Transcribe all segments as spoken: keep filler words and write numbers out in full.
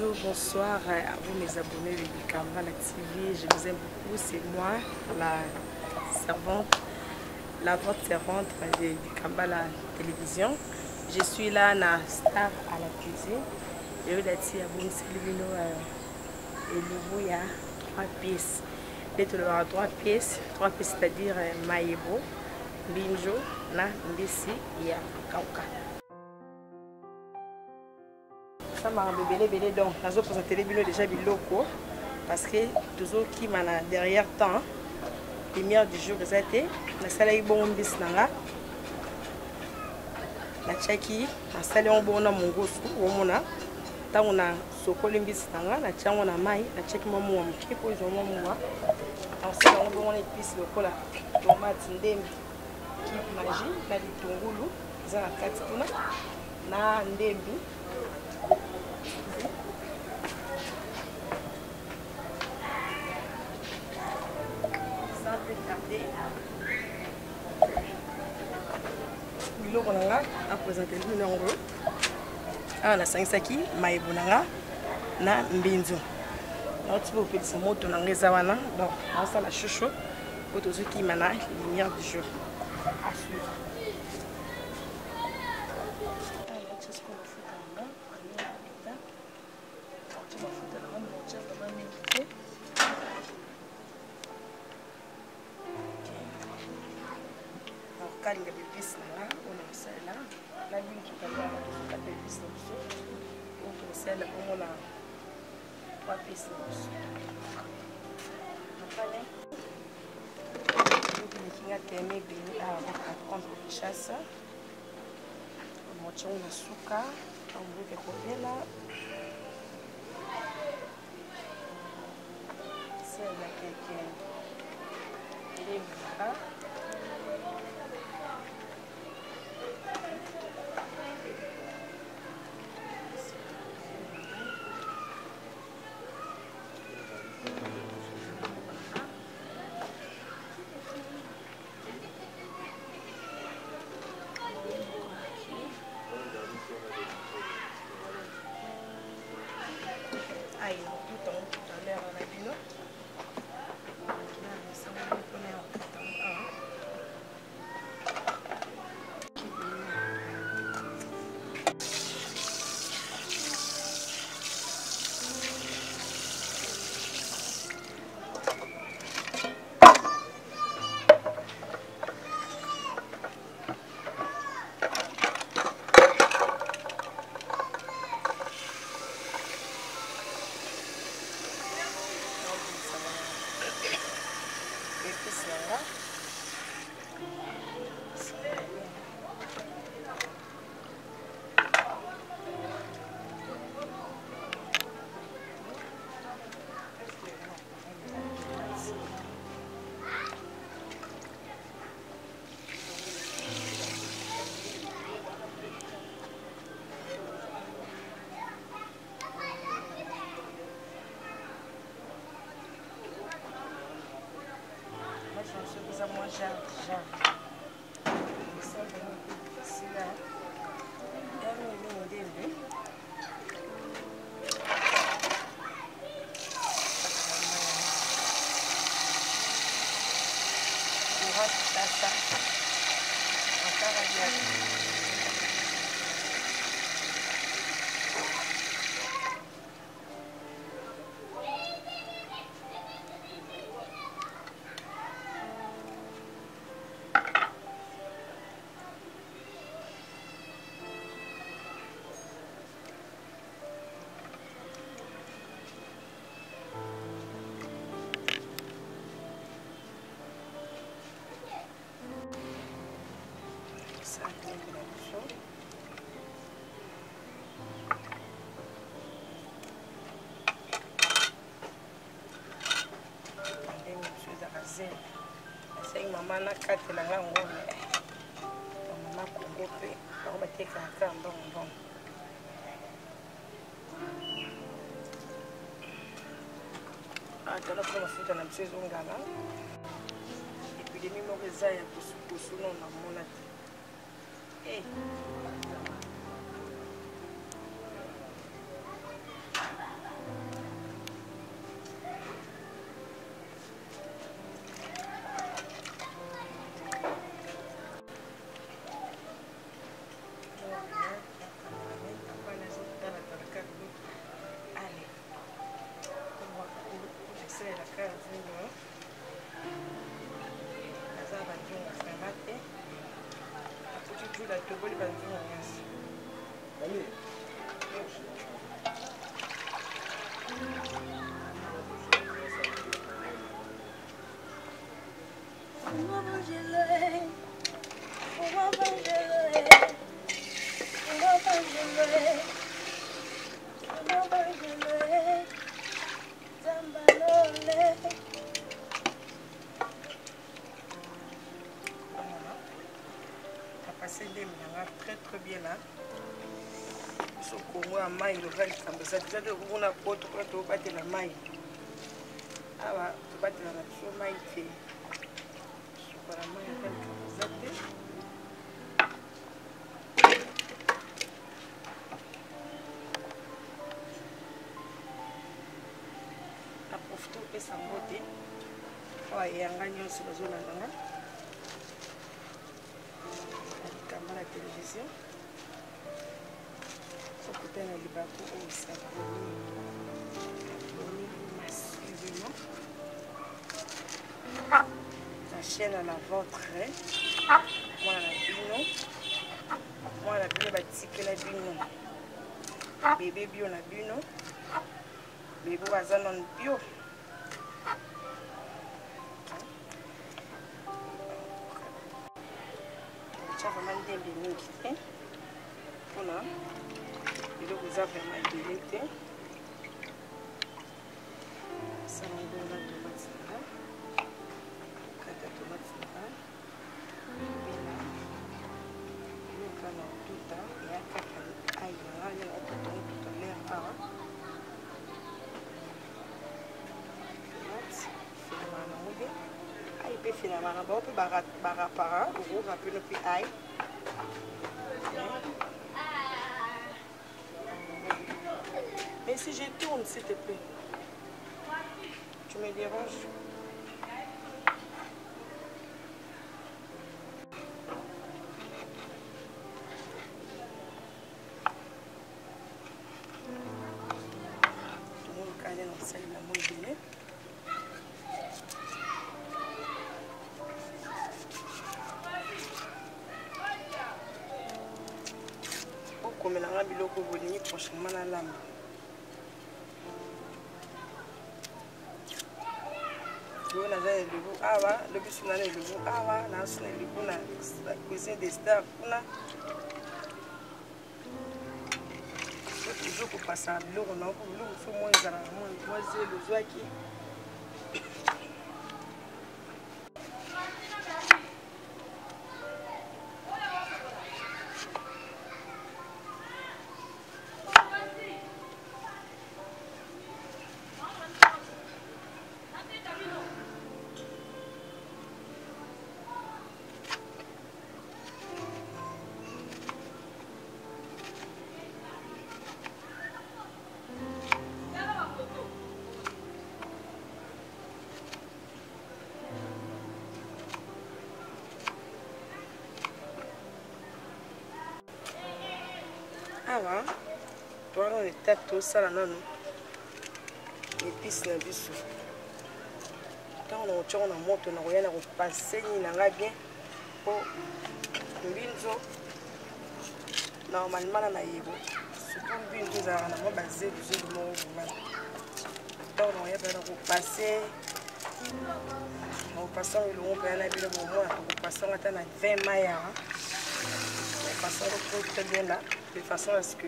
Bonjour, bonsoir à vous mes abonnés de Bikambala T V. Je vous aime beaucoup. C'est moi, la servante, la votre servante de Bikambala Télévision. Je suis là, na star à la cuisine. Je vais dire à vous, c'est le nouveau, il y a trois pièces. D'être le trois pièces, trois pièces, c'est-à-dire maïbo, binjo, na mbisi, il y a kauka. Ça m'a bébé bébé donc nazo présenter les bino déjà biloko parce que toujours qui mana derrière temps lumière du jour ezate na sala ibon bis nanga na chaki na sala on bona mongosu omona tango na sokoli bis nanga na chango na mai na chaki mamu wa mkipo zo mamu wa na sala on bona épice lokola tomate ndembe ki magie na litungulu za na kati tuna na ndembe. Biloko nanga a présenter le numéro un na sangsaki maïbo nanga na mbinzo na tu peux faire moto nanga eza wana donc on ça la chouchou pour tous ceux qui mana lumière du jour à suivre. Kalinga bébis là, on a ça là, la lune qui parle de la bébis là, on a ça là, on a trois pièces là. Après, on a qui a aimé bien à prendre au chasse, on a moitié on a suka, on veut que coller là, c'est là quelqu'un, il est là. Aïe, tout en tout à l'heure on a dit non. Moi j'ai déjà ça c'est là il y a une idée on va faire ça encore à dire. C'est maman na kati la ngombe. Maman Congo pe, on va te faire un bon bon. Ah, tu as la première fois dans la saison ngala. Et puis les numéros ça ya kusukusu non na mona. Eh. Cardinho. Asa banzungu vraiment te. Atuki tu la toboli banzungu nyasi. Allez. Passé des minanga très très bien là. Ce Congo à maille le va comme ça. Ça de on a poto pour te battre la maille. Ah bah te battre la chose maille fait. Sur la maille comme ça. La profito pe sa beauté. Ouais, il y a un gagnant sur la zone là. La télévision. Au côté de l'Ibakou, où ça massivement. La chaîne à la ventre. Moi, la bino. Moi, la bino, batique la bino. Bébé bio, la bino. Bébé, bazanon bio. Vraiment des bénéfices. Voilà. Et donc vous avez vraiment des bénéfices. Ça va donner la tomate là. Quatre tomates là. Et là. Le canon tout à. Il y a quelques aïe là. Il y a un peu tout à l'air là. Tomate. C'est le manamoué. Aïe peut finalement on peut barra barra para. Ou rappeler puis aïe. Mais si je tourne, s'il te plaît, tu me déranges. Tout le monde calé dans le sel, la mouille. Comme la rabi loko bolini prochainement la lame. On a le loup awa, le bus on a le loup awa, na suna le loup na la cuisine des stars kuna. Toujours pour passer à l'eau, on a pour l'eau, il faut moins zara, moins zéro le zoa qui. Awa, toi on est tâteau ça là non. Épices na biso. Quand on tient on a monte on a rien à passer ni nanga bien pour mbinzo. Normalement na yebo. Surtout mbinzo za na mo basé du mo mal. Quand on y a pas pour passer. On passe le on peut aller bien au moins pour passer on attend vingt mailles. On passe on très bien là. De façon à ce que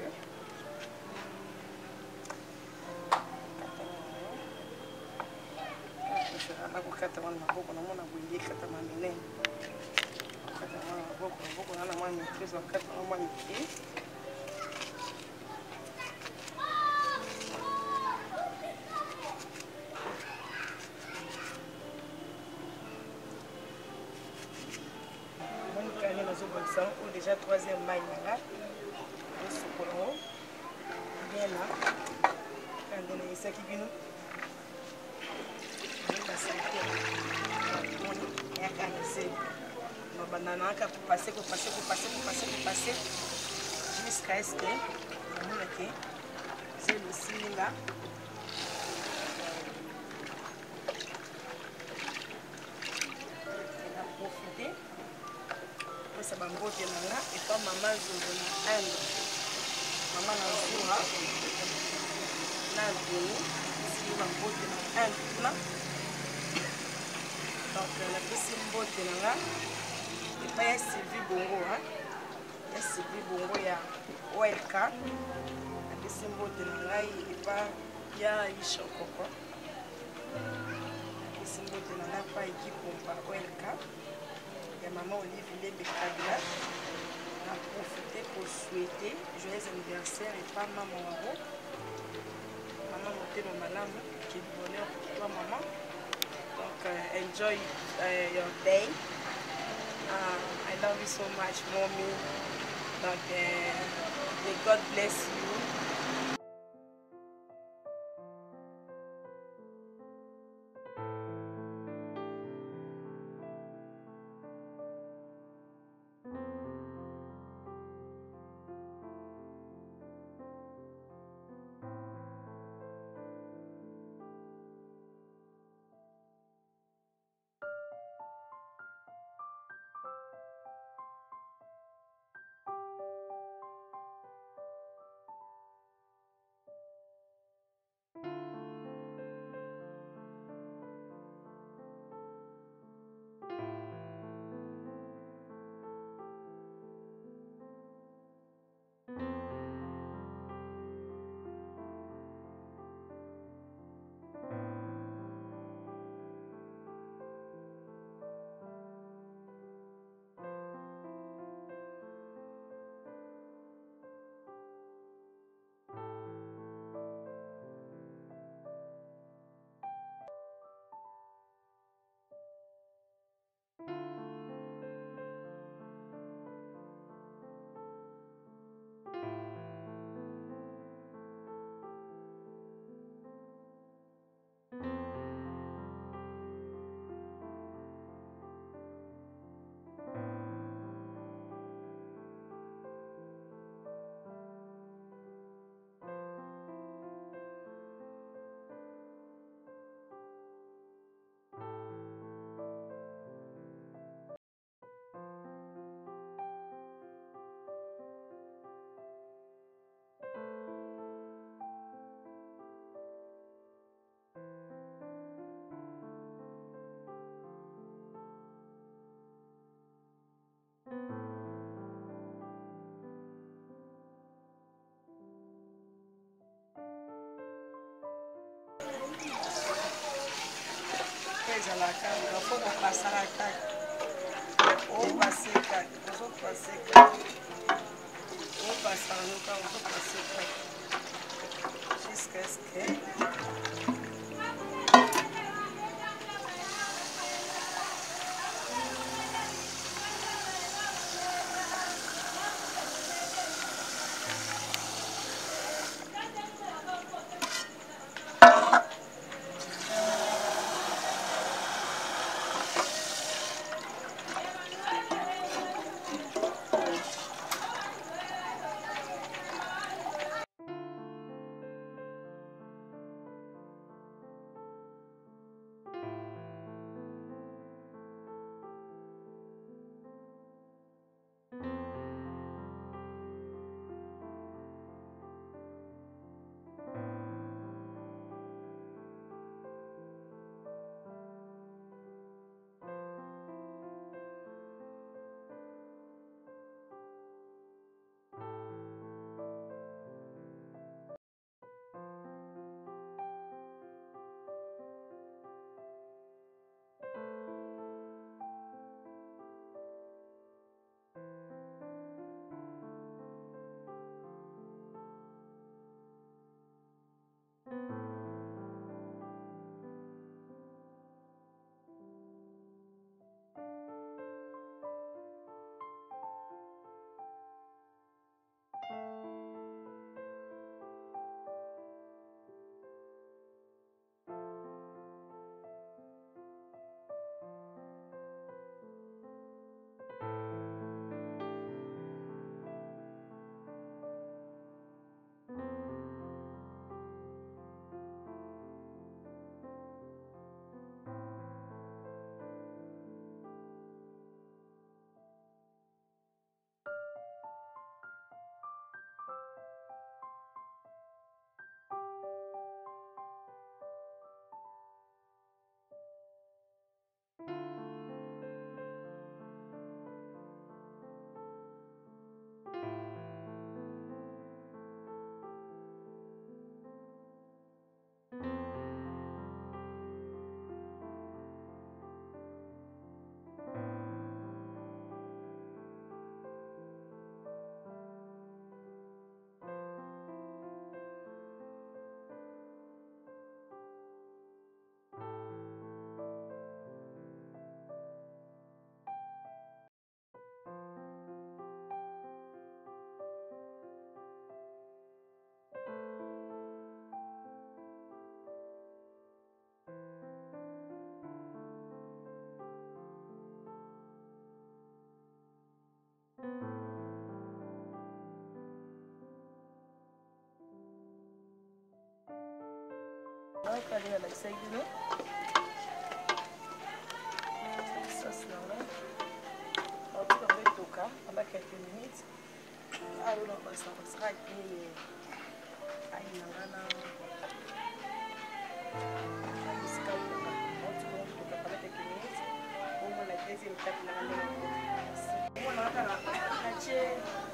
déjà troisième maille là. Bien là, quand on est ici, qui vient, on va s'arrêter. On est à canaliser. On va banana pour passer, pour passer, pour passer, pour passer, pour passer, jusqu'à ce que on a c'est le signe là. bambote nanga epa mama Zolo na Inde mama na Zura na Vini si bambote na Inde kuna donc napesi mbote nanga epa ya Sylvie Bongo ya Sylvie Bongo ya O L K napesi mbote na ngai epa ya Ishokoko napesi mbote na ngai pa ekipompa O L K ya maman Olive Lembe Kabila na profiter pour souhaiter joyeux anniversaire et pas maman Waro maman Motema Malamu qui est bonheur pour toi maman donc uh, enjoy uh, your day uh, I love you so much mommy donc uh, may God bless you. La carte, faut qu'on passe à la carte. On va passer carte, on va passer carte. On passe à l'autre, on va passer carte. Jusqu'à ce que. Quand il y a la sauce, sauce là, on va mettre toka pendant quelques minutes. Ah, on va ça, ça sera qui aïe nangana. Ça sera toka. On va toka pendant quelques minutes. On va la deuxième étape nangana. On va la cacher.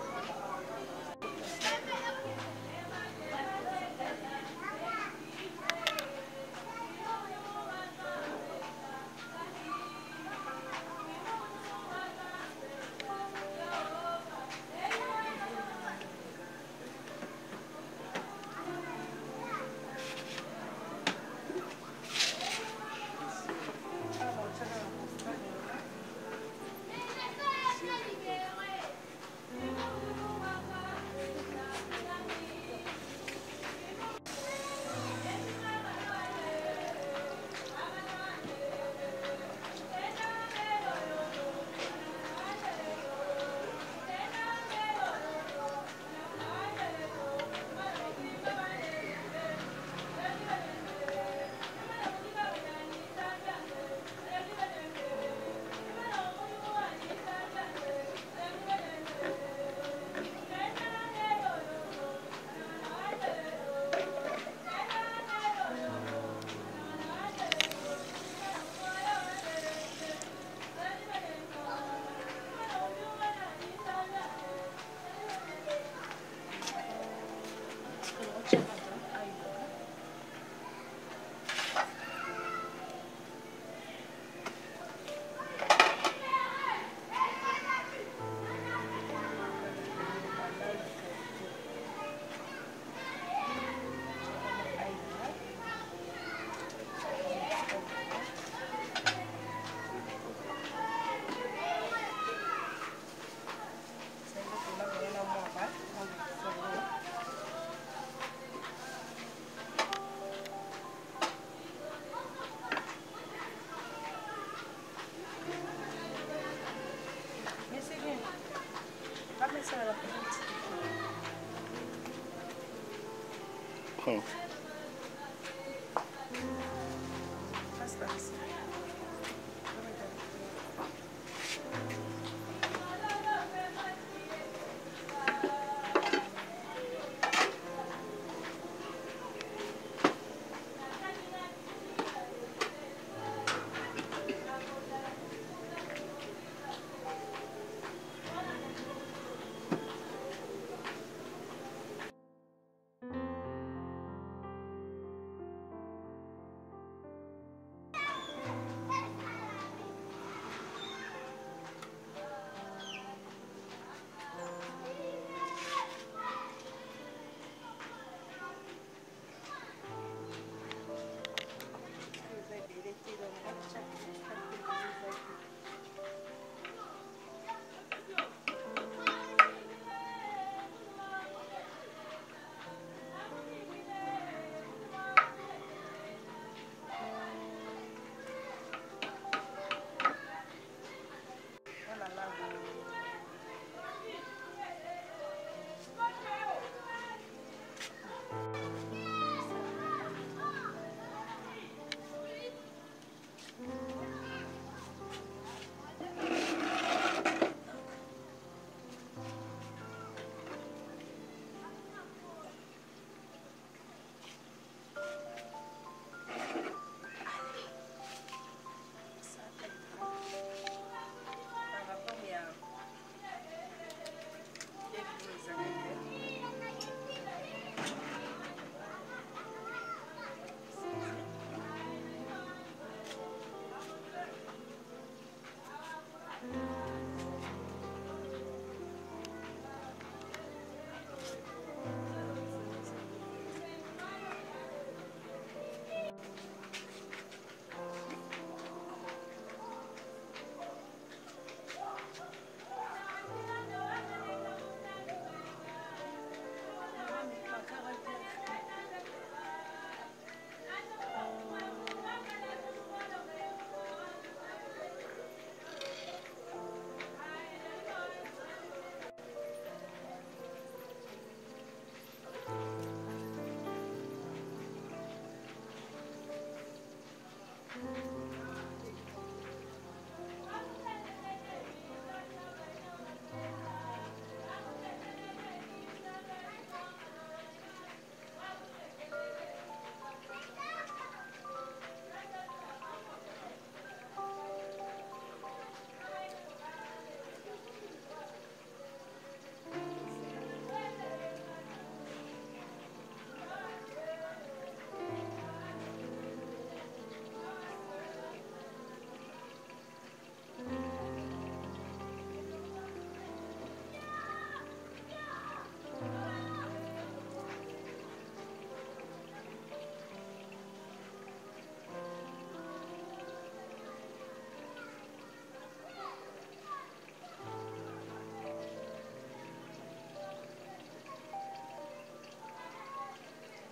Hmm.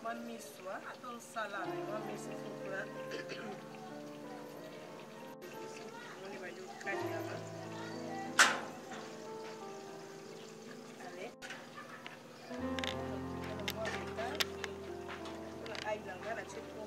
miso, attends salade, on miso pour là. On va aller au cagnard. Allez. Aïe, là, là, c'est pour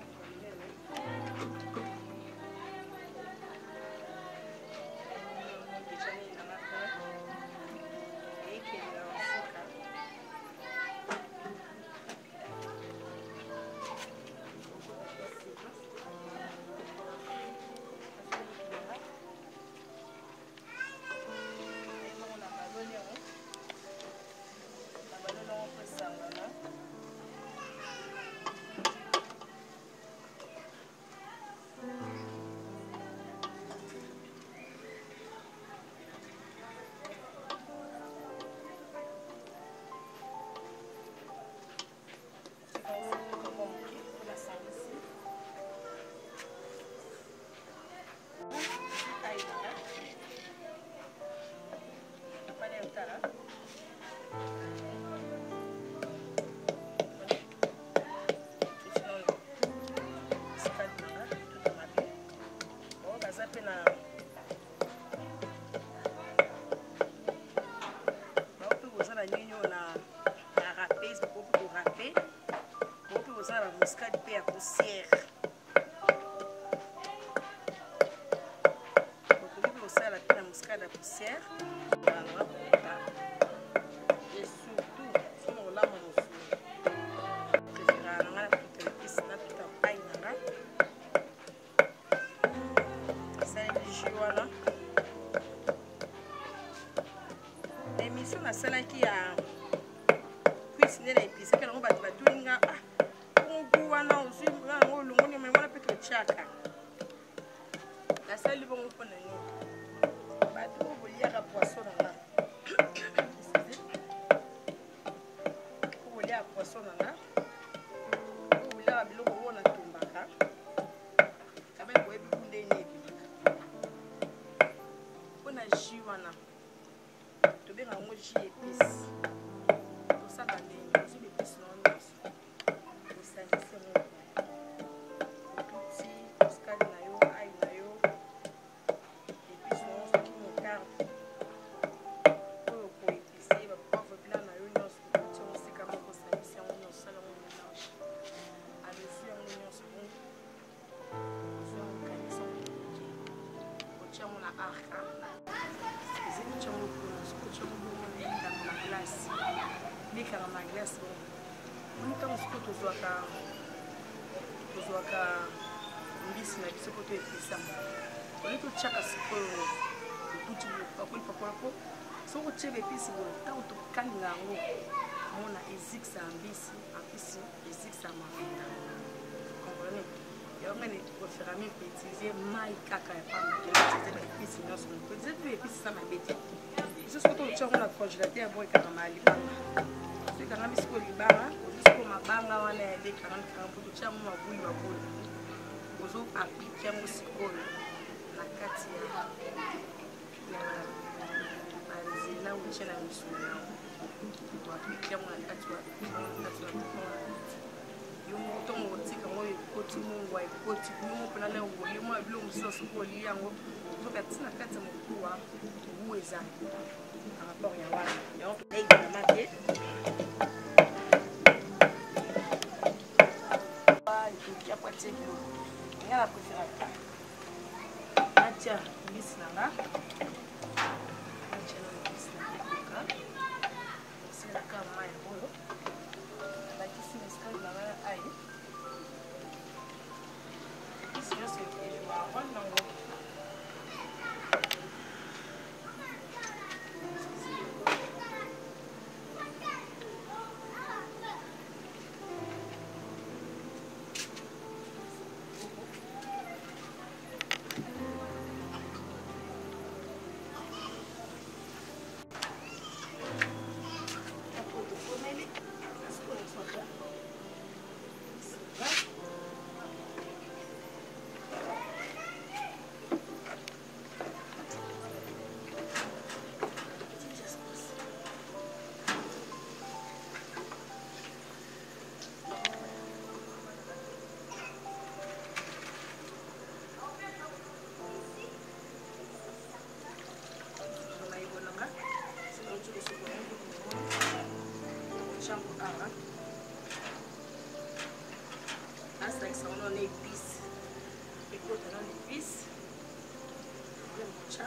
muscade pe ya poussière. Okoki kosala pe na muscade ya poussière. Et surtout, soki olamba mosulu. Préférera nanga na tuta épice na tuta paille nanga. Asaleli jus wana. Émission nasalaki ya cuisse nde na épice ke nango bato batuni nga wana aussi ngo lungoni mais wala peut chaka la salle bon pour nous ba to bolia poisson là bolia poisson là bolia biloko wona tumbaka kabe boye bikunde nebi ona jus wana to benga ngo jus épice to saka ndeni jus épice non Nika na glace bon nika mosiko tozwaka tozwaka mbisi na biso po to epesa oli totyaka sikoyo otuti pakoli pakola po soko tie bepisi boye ntango tokalinga yango mona ezikisa mbisi apesi ezikisa mafuta comprene yango ngani kofera mi pe utiliser mai kaka ya pamba to utiliser baepisi nyonso to utiliser pe episi sa mabe te biso soko totia yango na congélateur boye kaka malibanga kanga misiko libanga ozisiko mabanga wana ya deka na kanga poto tia mo mabuli mabuli ozo appliquer mo sikoyo na kati ya bazela uche na misuna to appliquer mo na kati wa kati wa yo mo to mo tika mo ekoti mo ngwa ekoti mo pona le ngoli mo abilo musoso ko li yango to katina kati mo kuwa uweza par rapport ya wana yo to dei na mate ya poitiers kilo nga na préféré natia mbisi nanga natia na mbisi na ekoka osilaka mai oyo bakisi mescale nanga na ai mbisi nyonso ezwa role nango chambre A. Là, c'est que ça, on a une épice. Écoute, on a une épice. Le mocha.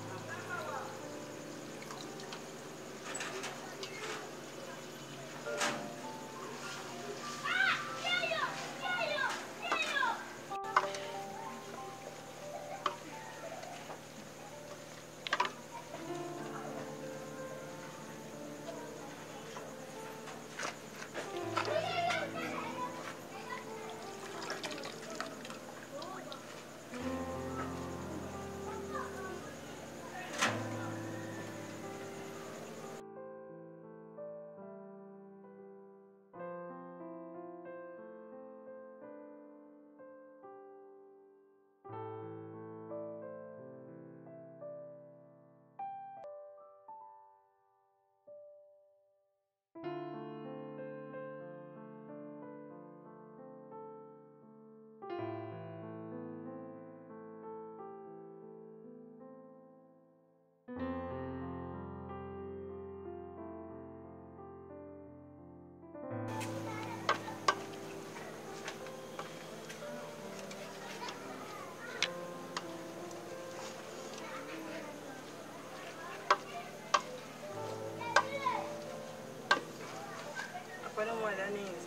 Para uma danesa.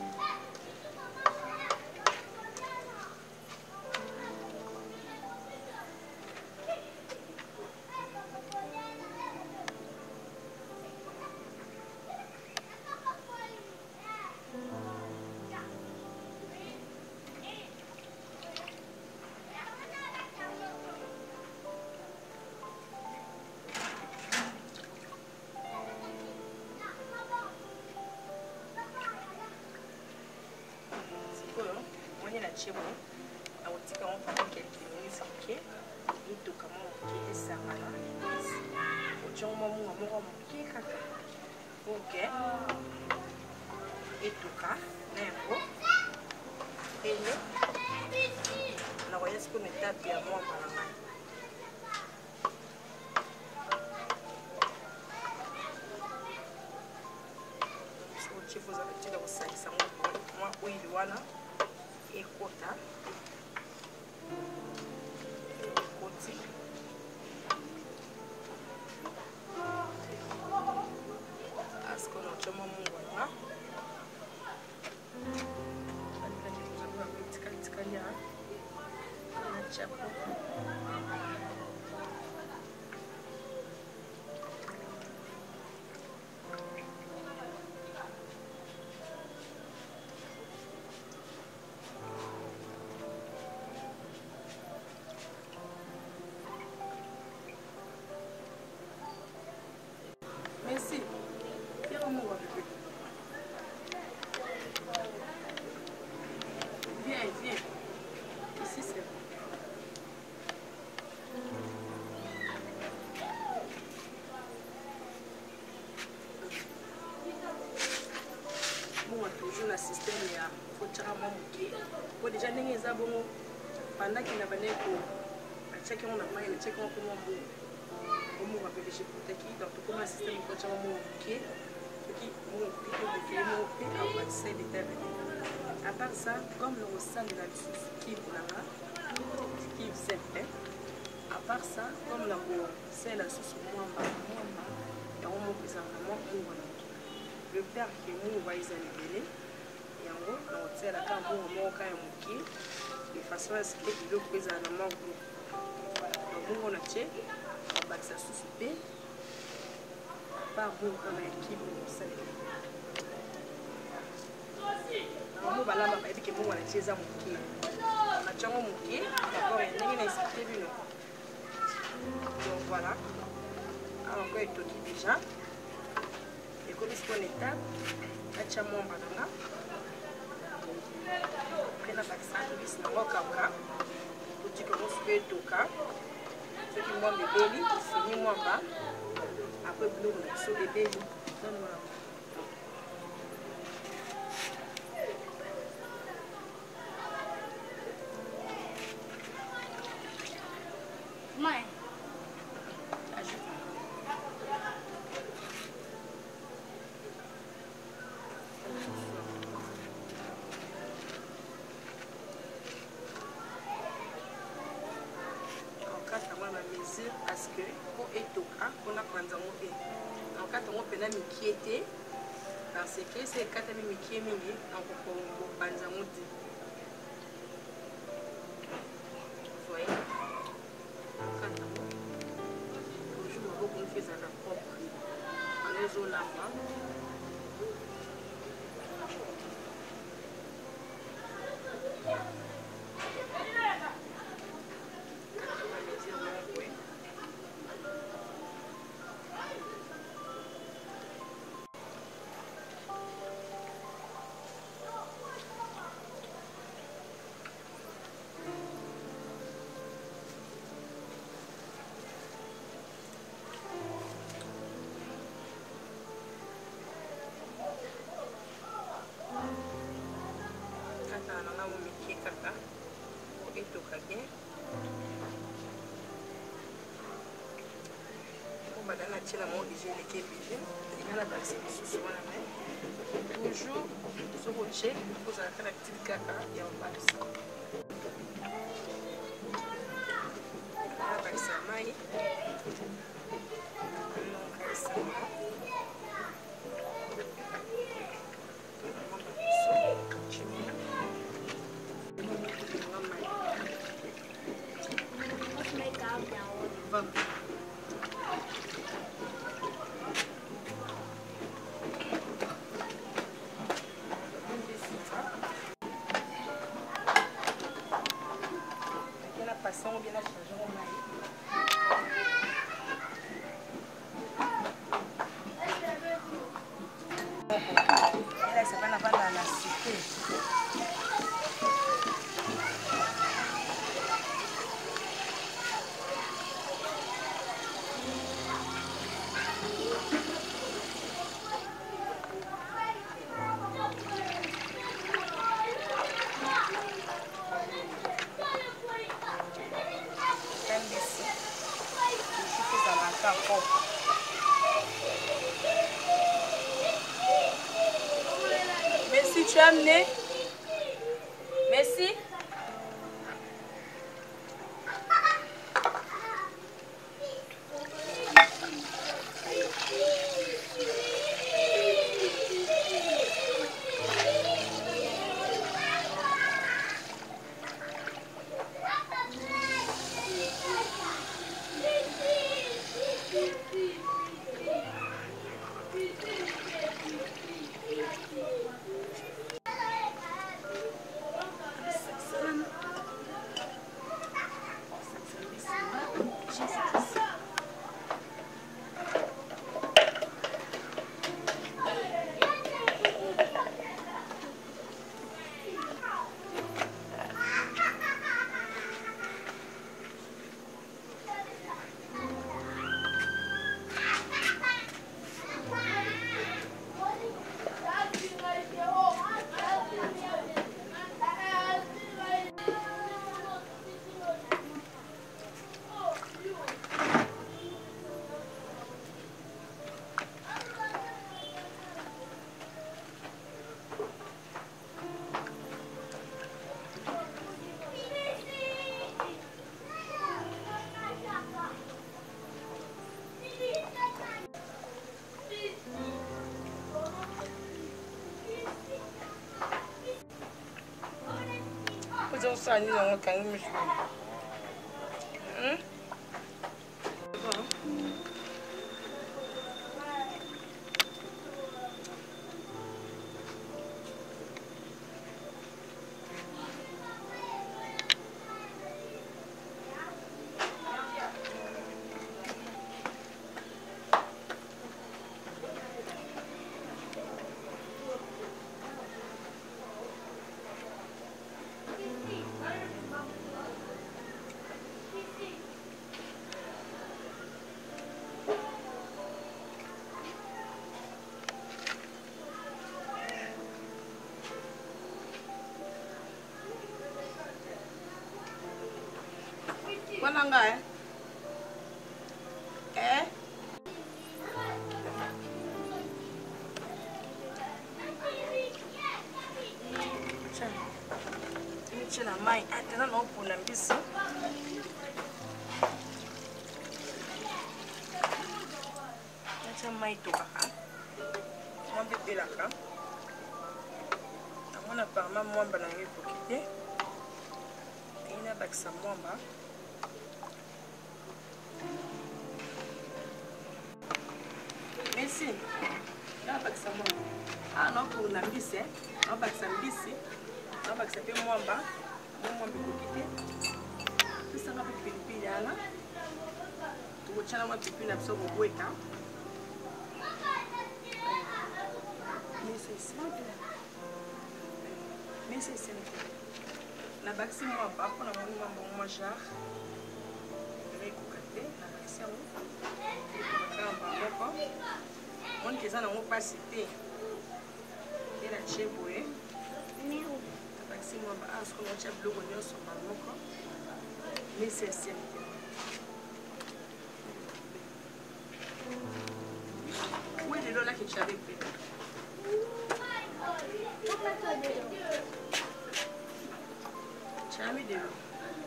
Chebo na utika on pendant quelques minutes ok et to comment ok ça va là au chon mo mo mo ok kaka ok et to ka nembo ele na voyez ce que m'étape ya moi par la main so chebo za kitida kusalisa moi oil wana ekota ekoti asko na choma mungu na alika ni kuzabura kutika tika ya na chapo Merci. Viens au mot avec lui. Viens, viens. Ici c'est bon. Moi toujours le système ya faut tirer mon bouquet. Pour déjà n'engue ça bon pendant qu'il n'a pas né pour checker on a pas il checker on comment bon. Como va pedir chipotle aqui, então tu como assistente pode chamar um quê, aqui um pico de creme ou pico a passer de terre. À part ça, comme le ressent de la qui là, qui simple. À part ça, comme la peau, c'est la sauce moins bas, moins bas, et on me présente vraiment un bon. Le père qui nous va y aller, et en haut, on tient la carte pour moi quand même qui, de façon à ce que le présente vraiment gros. Donc on a tché. Ça suspect par bon comme équipe au sein on va là ma que bon on a chez ça mon on a changé mon pied d'accord et n'est pas expliqué donc voilà alors que tout qui déjà et comme ce qu'on est là à chamon banana après la vaccin bis na wakaka pour dire que on se fait toka ce qui moi me belly fini moi bas après bleu sur les belly donne-moi mãe ajuda plaisir parce que pour etoka on a prendre mon et donc quand on peut na mikiete parce que c'est quand on mikié mingi donc on peut prendre mon dit vous voyez quand on toujours beaucoup on fait ça propre on les eaux là toujours ce rocher il faut arrêter la petite caca et on va ça on va ça maï on va ça vamos ou bien la changer au maïs. Et là, ça va la vendre à la cité. Merci, tu as amené. Merci. Vous savez, nous avons quand même hein? Nanga eh? Eh? Tiens, la main, attends, non, pour la bise. mai tokaka mwamba ebelaka namona parma mwamba na yango ekoki te ndenge nabakisa mwamba merci nabakisa mwamba ah nakona mbisi nabakisa mbisi nabakisa mpe mwamba mwamba ekoki te pesanga mpe pilipili yana tokotyala mwa pilipili na biso kobweka mesa esene nabakisi mwamba mpona moni mwamba mwa jar ekoka te nabakisi yango ekokakamba moko monike eza nango mpasi te nde natie boye nabakisi mwamba a soko naotya biloko nyonso ma moko mesa esene te où est le là que tu avais pris? Tu as mis de l'eau.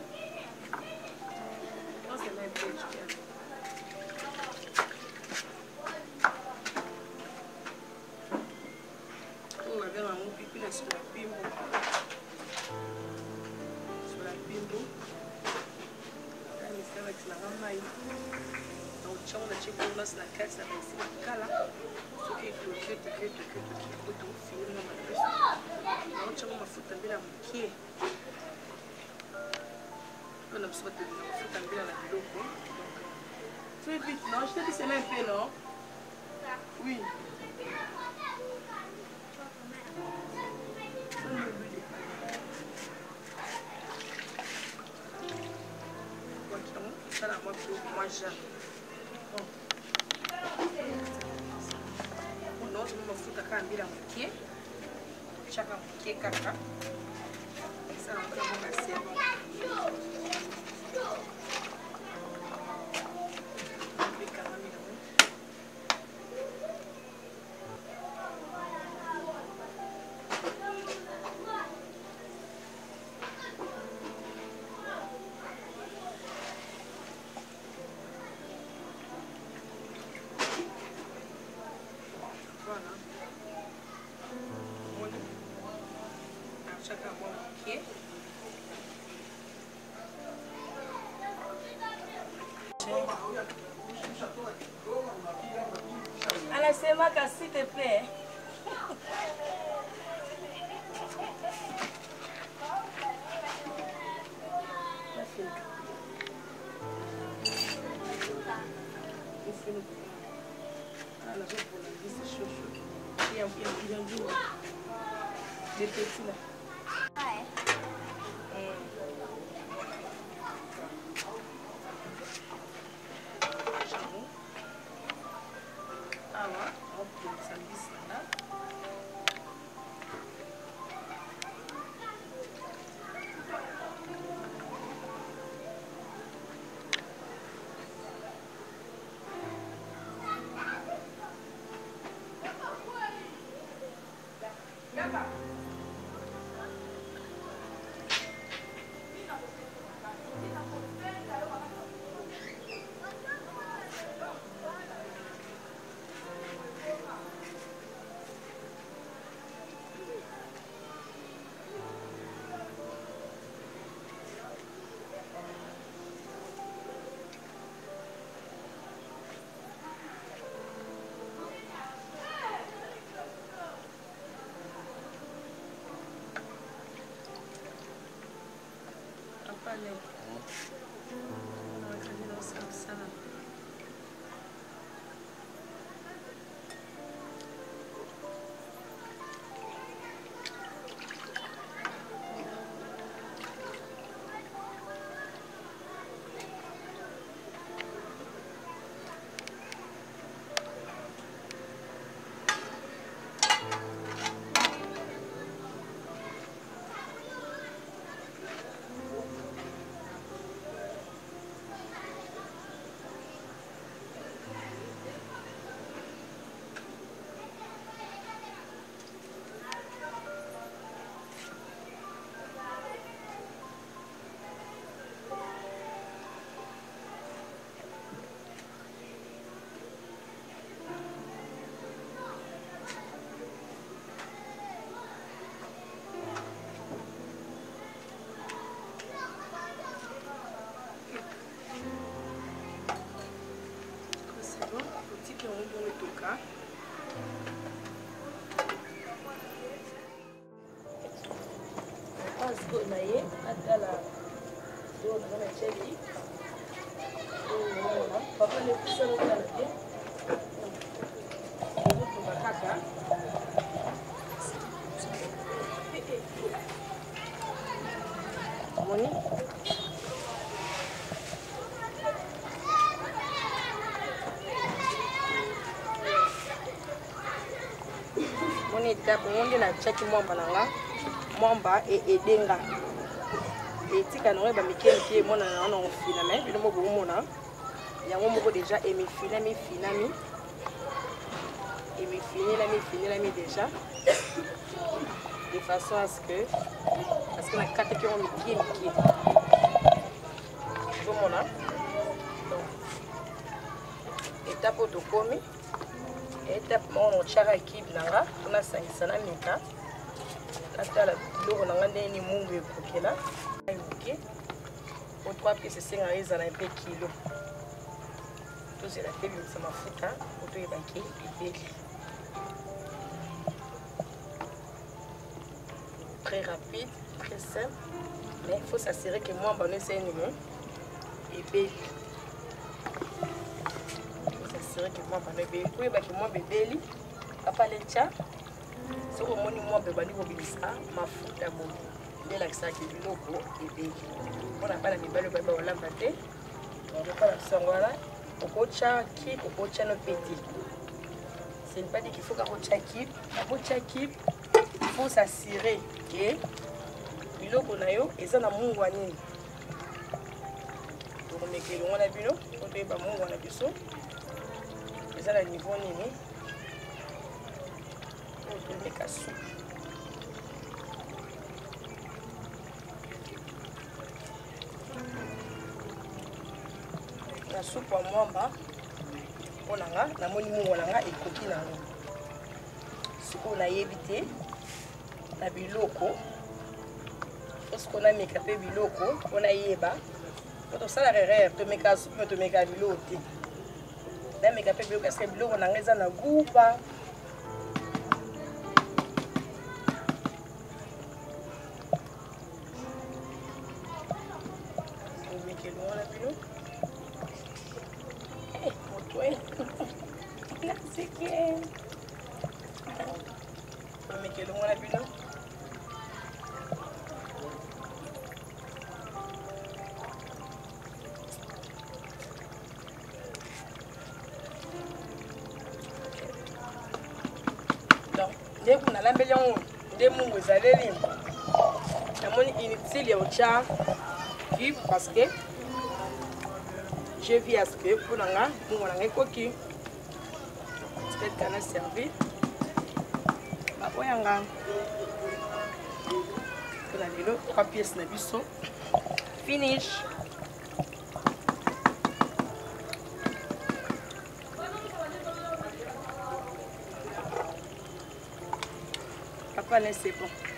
Non, c'est même peu du bien. On va faire un mot pipi là sur la bimbo. Sur la bimbo. Là, il fait avec la maman. Donc, tu as un petit peu de la carte, ça va essayer de caler. Ce qui est que tu es que tu es que tu es que tu es na mafuta. Donc, tu as mafuta bila mkie. On a besoin de mafuta bila na biloko. Fais vite, non? Je te dis c'est même fait, non? Oui. Ça là, moi, moi, j'aime. Unaoza mafuta kama bila mkie chaka mkie kaka sasa mbona mbona sema anasema ka s'il te plaît. Des petits là. Ouais. motuka. Asiko na ye atala do na na cheki. Oh, papa ne kusa na tala ye. Motuka kaka. Moni. Moni tape monde na cheki mwamba nanga. Mwamba e edenga. Etika na ba mikeli ki mona na na fina mais bino mo bo mona. Yango moko déjà et mi fina mi finami. Et mi fini la mi fini la mi déjà. De façon à ce que parce que la carte qui on mikeli ki. Bo mona. Donc étape de komi. Étape mon chara équipe nanga, on a cinq cents mika. Natala biloko nanga ndeni mungu ekokela. Ok. Au trois pièces cinq à na pe kilo. Tout c'est la télé ça mafuta, auto ebaki ebeli. Très rapide, très simple, mais il faut s'assurer que moi bonne c'est une ebeli. C'est vrai que moi bébé oui bah que moi bébé papa lecha c'est au moins moi bébé ni mobilisa mafuta bon de la ça qui biloko bébé on a pas la bébé le bébé on l'a batté on va pas la sangala au kocha qui au kocha no petit ce n'est pas dit qu'il faut qu'au kocha qui au kocha qui faut s'assurer que biloko na yo eza na mungu nini donc mekelo on a bino on doit ba mungu na biso. À la niveau nini on peut casser la soupe à mwamba onanga na moni mungu nanga ekoki nango siko na yebite na biloko parce qu'on a meka pe biloko on a yeba to sala rere to meka soupe to meka biloko même que peu parce que biloko na ngeza na gupa on met que loin la bilo eh pour toi là c'est que on met que loin la bilo dès qu'on a l'embellion des mots aux allées la monnaie inutile et au chat qui parce que je vis à ce que pour l'anga mon l'anga coquille peut-être qu'on a servi ma voyanga pour la vélo trois pièces na biso finish. Papa, c'est bon.